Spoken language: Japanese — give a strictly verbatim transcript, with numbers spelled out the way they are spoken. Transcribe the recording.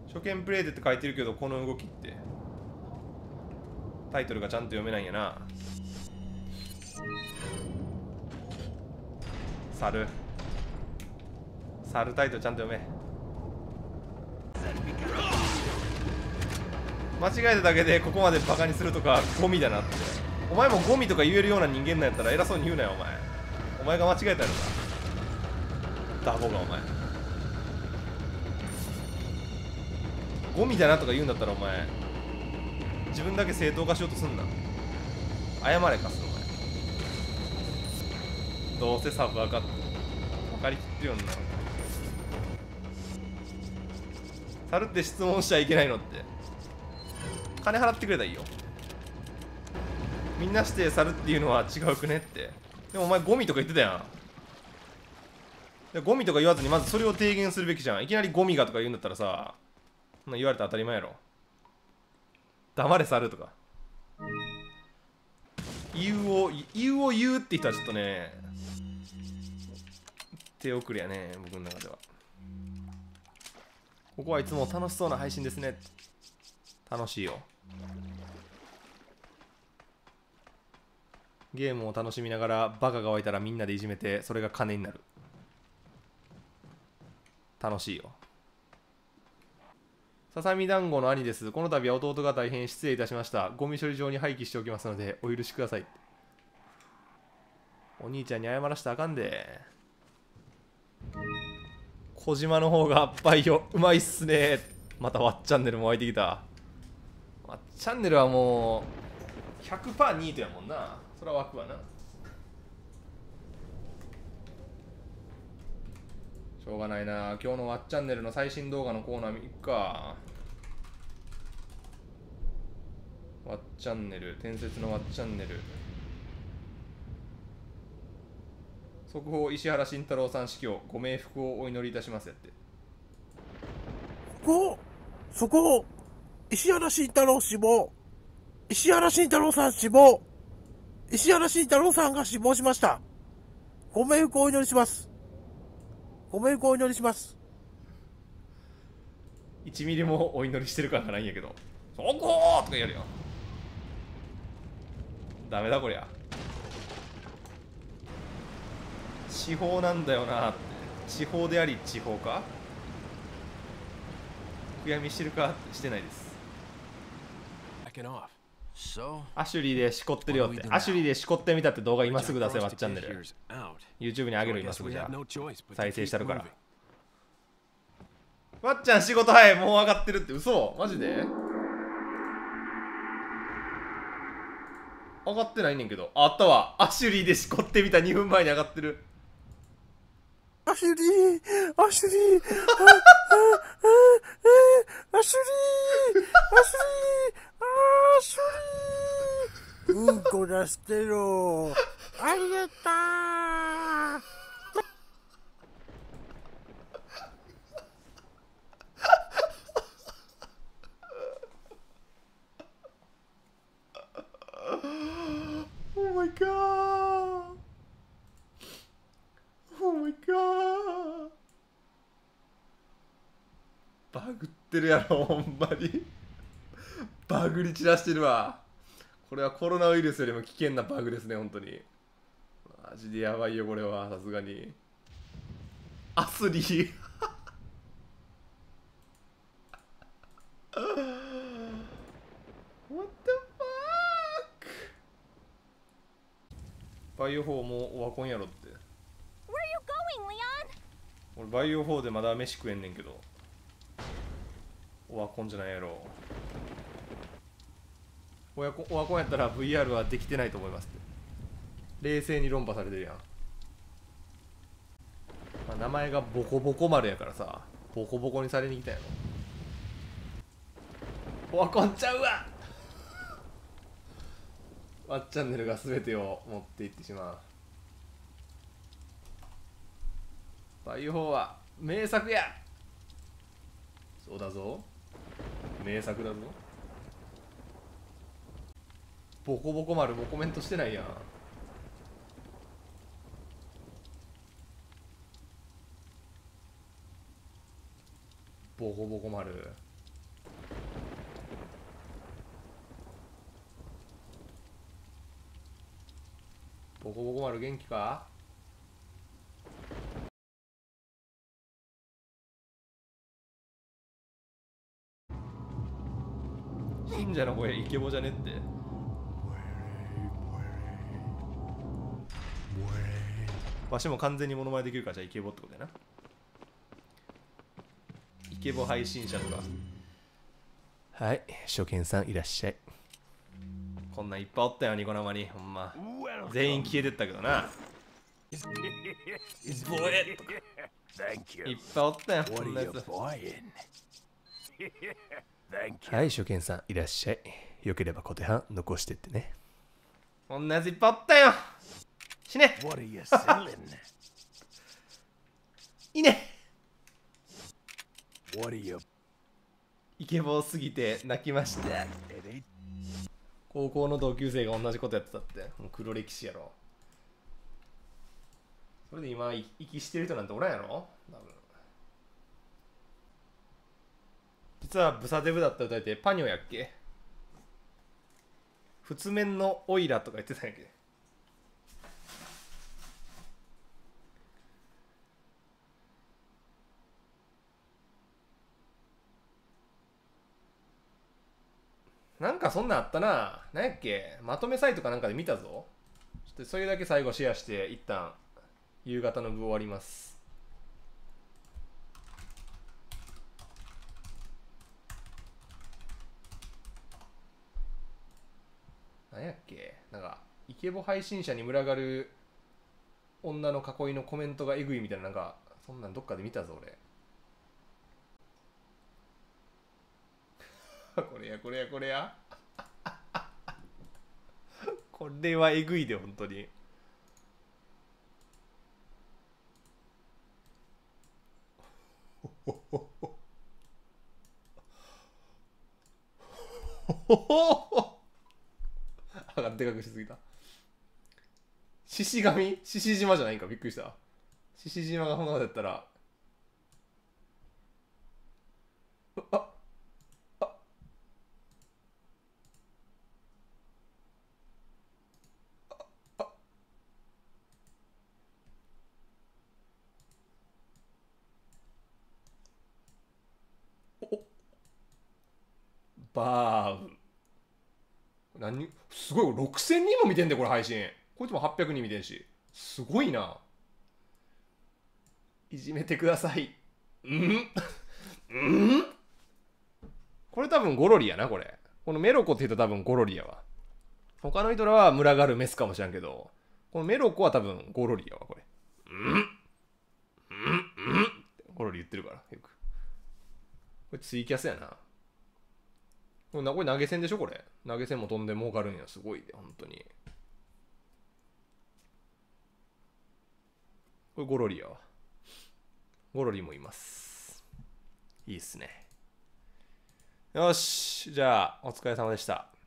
初見プレイでって書いてるけど、この動きってタイトルがちゃんと読めないんやな。猿猿タイトルちゃんと読め。間違えただけでここまでバカにするとかゴミだなって。お前もゴミとか言えるような人間なんやったら偉そうに言うなよお前。お前が間違えたやろかダボが。お前ゴミだなとか言うんだったらお前自分だけ正当化しようとすんな。謝れかすお前。どうせサブアカって分かりきってるよんな。猿って質問しちゃいけないのって金払ってくれたらいいよ。みんなして猿っていうのは違うくねって。でもお前ゴミとか言ってたやん。でゴミとか言わずにまずそれを提言するべきじゃん。いきなりゴミがとか言うんだったらさ、そんな言われたら当たり前やろ。黙れ猿とか言うを言うを言うって人はちょっとね手遅れやね僕の中では。ここはいつも楽しそうな配信ですね。楽しいよ。ゲームを楽しみながらバカが湧いたらみんなでいじめてそれが金になる。楽しいよ。ささみ団子の兄です。この度は弟が大変失礼いたしました。ゴミ処理場に廃棄しておきますのでお許しください。お兄ちゃんに謝らしたらあかんで。小島の方がバイオうまいっすね。またワッチャンネルも湧いてきた。ワッチャンネルはもう ひゃくパーセント ニートやもんな。それは湧くわな。しょうがないな。今日のワッチャンネルの最新動画のコーナーいくか。ワッチャンネル、伝説のワッチャンネル。速報、石原慎太郎さん死去、ご冥福をお祈りいたしますやって。 ここ、そこ、石原慎太郎死亡。石原慎太郎さん死亡。石原慎太郎さんが死亡しました。ご冥福をお祈りします。ご冥福をお祈りします。 いちミリもお祈りしてる感がないんやけど。そこーとかやるよ。ダメだこりゃ。地方なんだよなって。地方であり地方か悔やみしてるかしてないです。アシュリーでしこってるよって。アシュリーでしこってみたって動画今すぐ出せ。ワッチャンネル YouTube にあげる今すぐ。じゃあ再生してるから。わっちゃん仕事早い。もう上がってるって。嘘マジで上がってないねんけど。あったわ。アシュリーでしこってみたにふんまえに上がってる。 アシュリー、アシュリー、あ、あ、あ、あ、アシュリー、アシュリー、アシュリー、うんこ出してろ。ありがとう。 Oh my god. Oh my god. バグってるやろほんまに。バグり散らしてるわ。これはコロナウイルスよりも危険なバグですね本当に。マジでやばいよこれは。さすがにアスリーWhat the fuck。 バイオフォーもうオワコンやろって。俺バイオフォーでまだ飯食えんねんけどオワコンじゃないやろ。オワコン、オワコンやったら ブイアール はできてないと思いますって冷静に論破されてるやん。まあ、名前がボコボコ丸やからさボコボコにされに来たやろ。オワコンちゃうわ。ワッチャンネルが全てを持っていってしまう。バイオフォーは名作や。そうだぞ名作だぞ。ボコボコ丸もコメントしてないやん。ボコボコ丸ボコボコ丸元気か？信者の声イケボじゃねって。わしも完全にモノマネできるから、じゃあイケボってことやな。イケボ配信者とか。はい、初見さんいらっしゃい。こんなんいっぱいおったよ、ニコ生に。ほんま全員消えてったけどな。ボエとかいっぱいおったよ、こんなやつ。はい、初見さんいらっしゃい。よければ小手半残してってね。こんなやついっぱいおったよ。死ね。いいね。イケボすぎて泣きました。高校の同級生が同じことやってたって。もう黒歴史やろ。それで今息してる人なんておらんやろ多分。実はブサデブだった歌いてパニョやっけ。普通面のオイラとか言ってたんやっけ。なんかそんなんあったな。なんやっけ、まとめサイトかなんかで見たぞ。ちょっとそれだけ最後シェアして一旦夕方の部終わります。なんやっけ、なんかイケボ配信者に群がる女の囲いのコメントがエグいみたいな、なんかそんなんどっかで見たぞ俺。これやこれやこれやこれはえぐいで本当に。あがでかくしすぎた。獅子神獅子島じゃないんか、びっくりした。獅子島がこんなことやったら。あバーブ何すごい、ろくせんにんも見てんでこれ配信。こいつもはっぴゃくにん見てんし、すごいな。いじめてください。うんうんこれ多分ゴロリやな。これこのメロコって言うと多分ゴロリやわ。他の人らは群がるメスかもしれんけど、このメロコは多分ゴロリやわこれ。うんうんうんってゴロリ言ってるからよく。これツイキャスやな。これ投げ銭でしょこれ。投げ銭も飛んで儲かるんや。すごいで本当に。これゴロリやわ。ゴロリもいます。いいっすね。よし、じゃあお疲れ様でした。